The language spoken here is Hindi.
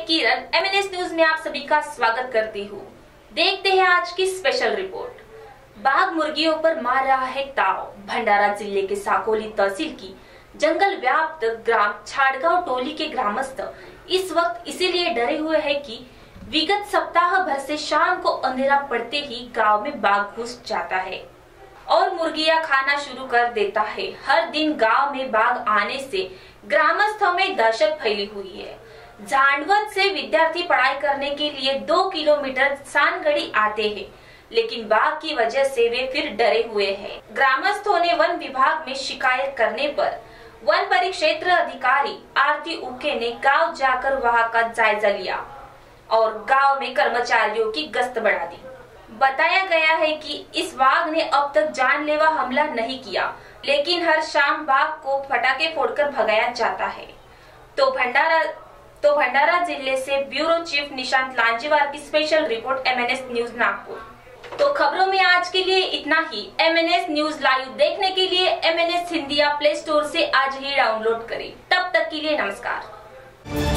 किरण एमएनएस न्यूज में आप सभी का स्वागत करती हूँ। देखते हैं आज की स्पेशल रिपोर्ट। बाघ मुर्गियों पर मार रहा है ताव। भंडारा जिले के साकोली तहसील की जंगल व्याप्त ग्राम छाड़गांव टोली के ग्रामस्थ इस वक्त इसीलिए डरे हुए हैं कि विगत सप्ताह भर से शाम को अंधेरा पड़ते ही गांव में बाघ घुस जाता है और मुर्गियां खाना शुरू कर देता है। हर दिन गांव में बाघ आने से ग्रामस्थों में दहशत फैली हुई है। झांडवत से विद्यार्थी पढ़ाई करने के लिए 2 किलोमीटर सानगढ़ी आते हैं, लेकिन बाघ की वजह से वे फिर डरे हुए हैं। ग्रामस्थों ने वन विभाग में शिकायत करने पर वन परिक्षेत्र अधिकारी आरती उके ने गांव जाकर वहां का जायजा लिया और गांव में कर्मचारियों की गश्त बढ़ा दी। बताया गया है कि इस बाघ ने अब तक जानलेवा हमला नहीं किया, लेकिन हर शाम बाघ को पटाखे फोड़कर भगाया जाता है। तो भंडारा जिले से ब्यूरो चीफ निशांत लांजीवार की special report MNS news Nagpur. तो खबरों में आज के लिए इतना ही। एमएनएस न्यूज लाइव देखने के लिए एमएनएस हिंदी या प्ले स्टोर से आज ही डाउनलोड करें। तब तक के लिए नमस्कार।